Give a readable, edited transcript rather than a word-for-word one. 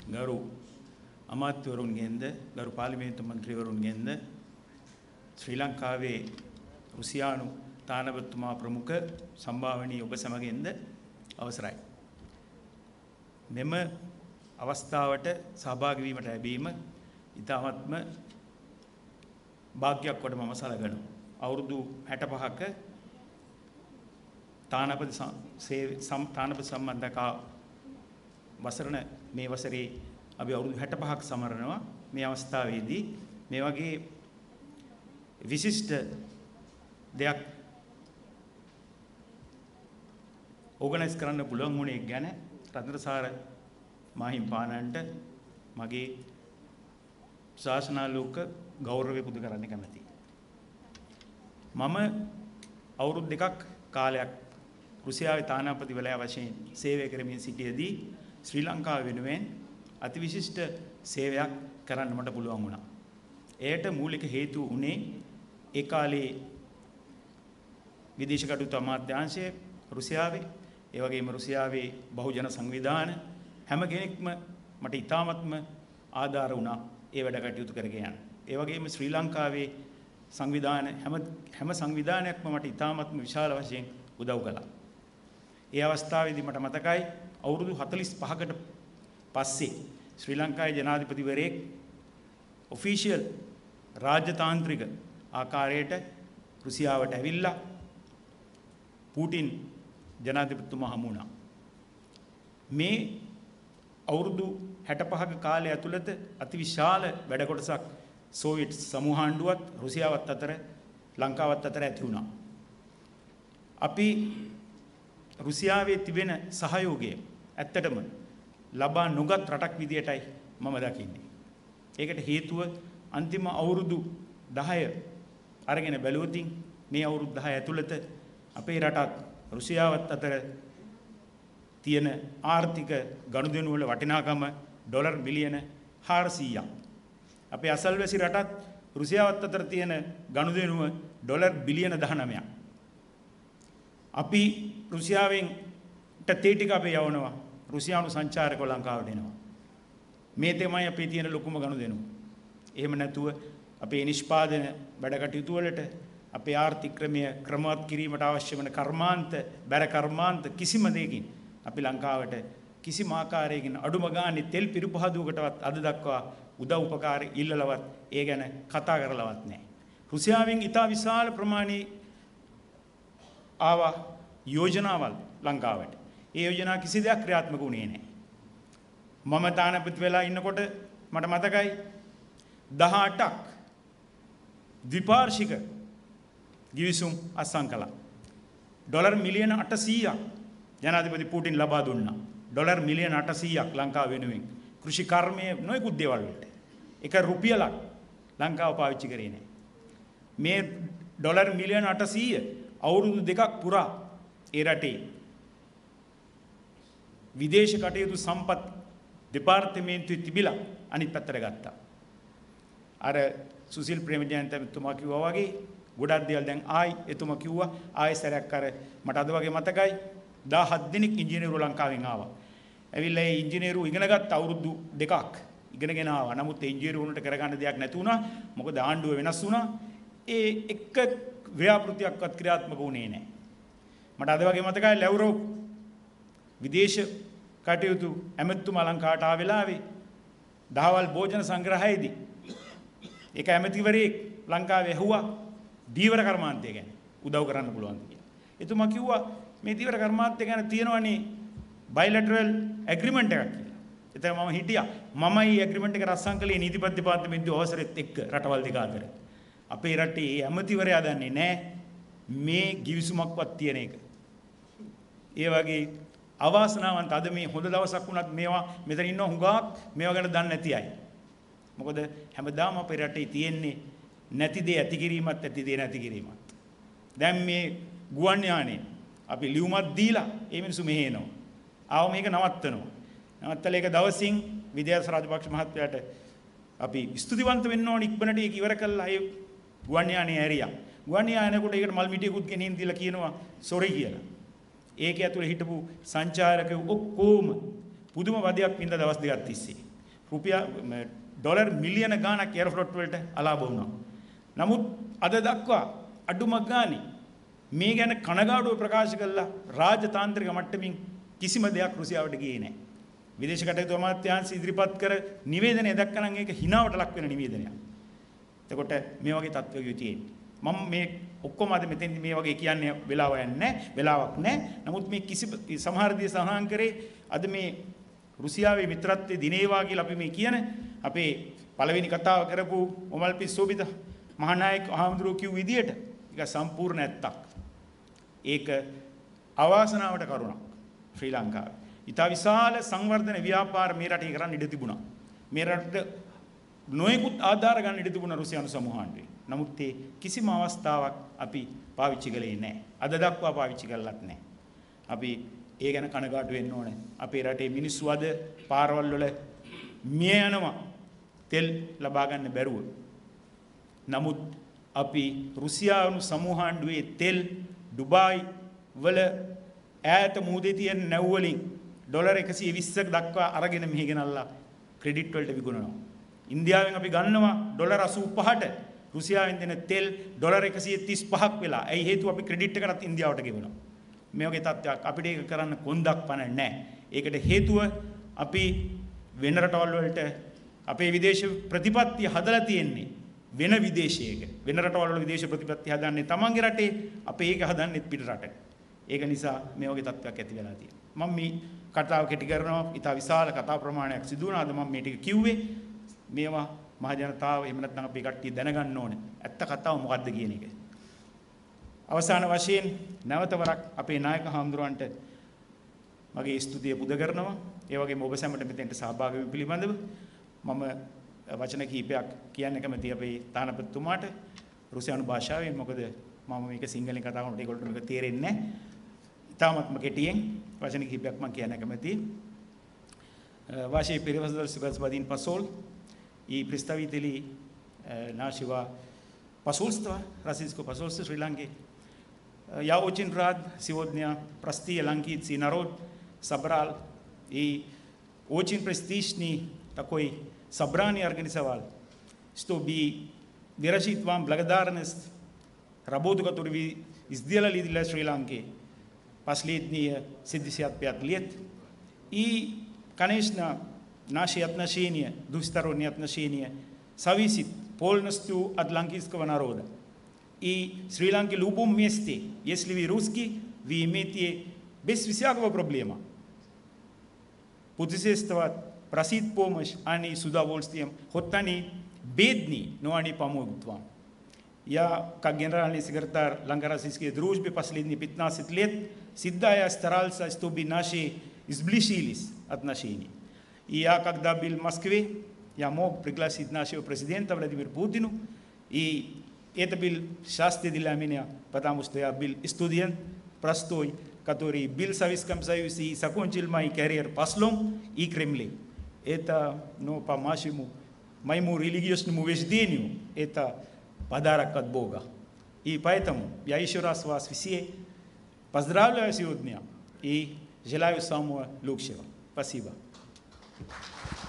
ගරු අමාත්‍යවරුන්ගෙන්ද ගරු පාර්ලිමේන්තු මන්ත්‍රීවරුන්ගෙන්ද ශ්‍රී ලංකාවේ රුසියානු තානාපතිතුමා ප්‍රමුඛ සම්භාවනීය ඔබ සමගින්ද අවසරයි. මෙම අවස්ථාවට සහභාගී වීමට ලැබීම ඉතාමත්ම වාග්යක් කොට මම සලකනවා. අවුරුදු 65ක තානාපති සම්බන්ධතා වසරන මේ වසරේ අපි අවුරුදු 65ක් සමරනවා. මේ අවස්ථාවේදී මේ වගේ විශිෂ්ට දෙයක් ඕගනයිස් කරන්න පුළුවන් වුණේ ගැන රත්නසාර මාහිම්පාණන්ට මගේ ශාසනාලෝක ගෞරවය පුද කරන්න කැමැතියි. මම අවුරුදු 2ක් කාලයක් රුසියාවේ තානාපතිවරයා වශයෙන් සේවය කරමින් සිටියේදී ශ්‍රී ලංකාව වෙනුවෙන් අතිවිශිෂ්ට සේවයක් කරන්න මට පුළුවන් වුණා. එයට මූලික හේතුව උනේ ඒ කාලේ විදේශ කටයුතු අමාත්‍යාංශය රුසියාවේ ඒ වගේම රුසියාවේ බහුජන සංවිධාන හැම කෙනෙක්ම මට ඉතාමත්ම ආධාර වුණා ඒ වැඩ කටයුතු කරගෙන යන්න. ඒ වගේම ශ්‍රී ලංකාවේ සංවිධාන හැම සංවිධානයක්ම මට ඉතාමත්ම විශාල වශයෙන් උදව් කළා. ඒ අවස්ථාවේදී මට මතකයි අවුරුදු 45කට පස්සේ ශ්‍රී ලංකාවේ ජනාධිපතිවරයෙක් ඔෆිෂියල් රාජ්‍යතාන්ත්‍රික ආකාරයට රුසියාවට ඇවිල්ලා පුටින් ජනාධිපතිතුමා හමු වුණා. මේ අවුරුදු 65ක කාලය ඇතුළත අතිවිශාල වැඩ කොටසක් සෝවියට් සමූහාණ්ඩුවත් රුසියාවත් අතර ලංකාවත් අතර ඇති වුණා. අපි රුසියාවේ තිබෙන සහයෝගය ඇත්තටම ලබා නොගත් රටක් විදියටයි මම දකින්නේ. ඒකට හේතුව අන්තිම අවුරුදු 10 අරගෙන බැලුවොත් මේ අවුරුදු 10 ඇතුළත අපේ රටත් රුසියාවත් අතර තියෙන ආර්ථික ගනුදෙනු වල වටිනාකම ඩොලර් බිලියන 400ක්. අපේ අසල්වැසි රටත් රුසියාවත් අතර තියෙන ගනුදෙනුව ඩොලර් බිලියන 19ක්. අපි රුසියාවෙන් තේ ටික අපේ යවනවා. රුසියානු සංචාරකව ලංකාවට එනවා. මේ තමයි අපේ තියෙන ලොකුම ගනුදෙනුව. එහෙම නැතුව අපේ නිෂ්පාදන වැඩ කටයුතු වලට අපේ ආර්ථික ක්‍රමය ක්‍රමවත් කිරීමට අවශ්‍ය වන කර්මාන්ත බැර කර්මාන්ත කිසිම දෙයකින් අපි ලංකාවට කිසිම ආකාරයකින් අඩුම ගානේ තෙල් පිරිපහදුවකටවත් අද දක්වා උදව් උපකාර ඉල්ලලවත් ඒ ගැන කතා කරලවත් නැහැ. රුසියාවෙන් ඉතා විශාල ප්‍රමාණයේ ආවා යෝජනාවල් ලංකාවට. ඒ යෝජනා කිසි දෙයක් ක්‍රියාත්මක වුණේ නැහැ. මම තානාපති වෙලා ඉන්නකොට මට මතකයි 18ක් ද්විපාර්ශ්වික ගිවිසුම් අත්සන් කළා. ඩොලර් මිලියන 800ක් ජනාධිපති පුටින් ලබා දුන්නා. ඩොලර් මිලියන 800ක් ලංකාව වෙනුවෙන් කෘෂි කර්මයේ නොයෙකුත් දේවල් වලට. එක රුපියලක් ලංකාව පාවිච්චි කරේ නැහැ. මේ ඩොලර් මිලියන 800 අවුරුදු 2ක් පුරා ඒ රටේ විදේශ කටයුතු සම්පත් දෙපාර්තමේන්තුවේ තිබිලා අනිත් පැත්තට ගත්තා. අර සුසිල් ප්‍රේමජයන්ත එතුමා කිව්වා වගේ ගොඩක් දේවල් දැන් එතුමා කිව්වා ආයෙ සැරයක් අර මට අද වගේ මතකයි 17 දිනක් ඉංජිනේරු ලංකාවෙන් ආවා. ඇවිල්ලා ඒ ඉංජිනේරු ඉගෙන ගත්ත අවුරුදු 2ක් ඉගෙනගෙන ආවා. නමුත් ඒ ඉංජිනේරු වුණට කරගන්න දෙයක් නැති වුණා. මොකද ආණ්ඩුව වෙනස් වුණා. ඒ එක ව්‍යාපෘතියක්වත් ක්‍රියාත්මක වුණේ නැහැ. මට අද වගේ මතකයි ලැව්රෝව් විදේශ කටයුතු ඇමතිතුමා ලංකාවට ආ වෙලාවේ දහවල් භෝජන සංග්‍රහයේදී ඒක ඇමතිවරයෙක් ලංකාවේ ඇහුවා දීවර කර්මාන්තය ගැන උදව් කරන්න පුළුවන්ද කියලා. එතුමා කිව්වා මේ දීවර කර්මාන්තය ගැන තියෙනවනේ බයිලැටරල් ඇග්‍රීමන්ට් එකක් කියලා. එතන මම හිටියා. මමයි ඇග්‍රීමන්ට් එක රස්සම් කළේ නීතිපති දෙපාර්තමේන්තුවේ අවසරෙත් එක්ක රටවල් දෙක අතර. අපේ රටේ ඇමතිවරයා දන්නේ නැහැ මේ ගිවිසුමක්වත් තියෙන එක. ඒ වගේ අවාසනාවන්ත අද මේ හොඳ දවසක් වුණත් මේවා මෙතන ඉන්න හුඟක් මේවා ගැන දන්නේ නැති අය. මොකද හැමදාම අපේ රටේ තියෙන්නේ නැති දේ ඇති කිරීමත් ඇති දේ නැති කිරීමත්. දැන් මේ ගුවන් යානේ අපි ලියුමක් දීලා ඒ මිනිස්සු මෙහෙ එනවා. ආව මේක නවත්තනවා. නවත්තලා ඒක දවසින් විද්‍යාස රාජපක්ෂ මහත්තයාට අපි ස්තුතිවන්ත වෙන්න ඕන ඉක්මනට ඒක ඉවර කළා. ඒ ගුවන් යානේ ඇරියා. ගුවන් යානේකට ඒකට මල් මිටියකුත් ගෙනින් දීලා කියනවා සොරි කියලා. ඒක ඇතුලේ හිටපු සංචාරකයෝ ඔක්කොම පුදුම වදයක් වින්ද දවස් දෙකක් තිස්සේ. ඩොලර් මිලියන ගාණක් එයාරොෆ්ලොට් වලට අලාභ වුණා. නමුත් අද දක්වා අඩුම ගානේ මේ ගැන කනගාටුව ප්‍රකාශ කළා රාජතාන්ත්‍රික මට්ටමින් කිසිම දෙයක් රුසියාවට ගියේ නැහැ. විදේශ කටයුතු අමාත්‍යාංශ ඉදිරිපත් කර නිවේදනය දැක්කනම් ඒක හිනාවට ලක් වෙන නිවේදනයක්. එතකොට මේ වගේ තත්ත්වයක තියෙන්නේ. මම මේ ඔක්කොම අද මෙතෙන්දි මේ වගේ කියන්නේ වෙලාවක් නැහැ. නමුත් මේ සමහර දේ සඳහන් කරේ අද මේ රුසියාවේ මිත්‍රත්වයේ දිනේවා කියලා අපි මේ කියන අපේ පළවෙනි කතාව කරපු ඔමල්පිස් සෝබිත මහානායක හාමුදුරුවෝ කිව් විදියට ඒක සම්පූර්ණ ඇත්තක්. ඒක අවාසනාවට කරුණක් ශ්‍රී ලංකාවේ. ඊට විශාල සංවර්ධන ව්‍යාපාර මේ රටේ කරන්න ඉඩ තිබුණා. මේ රටට නොයෙකුත් ආධාර ගන්න ඉඩ තිබුණා රුසියානු සමූහාණ්ඩුවේ. නමුත් ඒ කිසිම අවස්ථාවක් අපි පාවිච්චි කළේ නැහැ. අද දක්වා පාවිච්චි කළත් නැහැ. අපි ඒ ගැන කනගාටු වෙන්න ඕනේ. අපේ රටේ මිනිස්සු අද පාරවල් වල මිය යනවා තෙල් ලබා ගන්න බැරුව. නමුත් අපි රුසියානු සමූහාණ්ඩුවේ තෙල් ඩුබායි වල ඈත මුහුදේ තියෙන නැව් වලින් ඩොලර් 120ක් දක්වා අරගෙන මෙහි ගෙනල්ලා ක්‍රෙඩිට් වලට විකුණනවා. ඉන්දියාවෙන් අපි ගන්නවා ඩොලර් 85ට රුසියාවෙන් දෙන තෙල් ඩොලර් 135ක් වෙලා. ඇයි හේතුව අපි ක්‍රෙඩිට් එකකට ඉන්දියාවට ගෙවනවා. මේ වගේ තත්ත්වයක් අපිට ඒක කරන්න කොන්දක් පණ නැහැ. ඒකට හේතුව අපි වෙන රටවල් වලට අපේ විදේශ ප්‍රතිපත්තිය හදලා තියෙන්නේ වෙන විදේශයක. වෙන රටවල් වල විදේශ ප්‍රතිපත්තිය හදන්නේ තමන්ගේ රටේ, අපි ඒක හදන්නේ පිට රටක. ඒක නිසා මේ වගේ තත්ත්වයක් ඇති වෙලා තියෙනවා. මම මේ කතාව කෙටි කරනවා. ඊට විශාල කතා ප්‍රමාණයක් සිදු වුණා. අද මම මේ ටික කිව්වේ. මේවා මහ ජනතාව එහෙම නැත්නම් අපේ කට්ටිය දැනගන්න ඕනේ. ඇත්ත කතාව මොකද්ද කියන එක. අවසාන වශයෙන් නැවත වරක් අපේ නායක හාමුදුරන්ට මගේ ස්තුතිය පුද කරනවා. ඒ වගේම ඔබ සැමට මෙතෙන්ට සහභාගී වීම පිළිබඳව මම වචන කිහිපයක් කියන්න කැමතියි අපේ තානාපතිතුමාට රුසියානු භාෂාවෙන්. මොකද මම මේක සිංහලෙන් කතා කරනකොට ඒගොල්ලන්ට මේක තේරෙන්නේ නැහැ. ඉතාමත්ම කෙටියෙන් වචන කිහිපයක් මම කියන්න කැමතියි. Ваши превосходительство, господин посол, и представители нашего посольства, российского посольства Шри-Ланки. Я очень рад сегодня простые ланкийцы народ собрал и очень престижный такой собрание организовал, чтобы выразить вам благодарность работу, которую вы сделали для Шри-Ланки последние 75 лет. И, конечно, наши отношения, двусторонние отношения, зависят полностью от ланкийского народа. И в Шри-Ланке в любом месте, если вы русский, вы имеете без всякого проблемы путешествовать, просить помощь, они с удовольствием, хоть они бедные, но они помогут вам. Я, как генеральный секретарь Ланко-Российской дружбы последние 15 лет, всегда я старался, чтобы наши сблизились отношения. И я, когда был в Москве, я мог пригласить нашего президента Владимира Путина, и это был счастье для меня, потому что я был студент простой, который был в Советском Союзе и закончил мою карьеру послом и Кремле. Это, ну, по моему религиозному убеждению, это подарок от Бога. И поэтому я еще раз вас все поздравляю сегодня и желаю самого лучшего. Спасибо.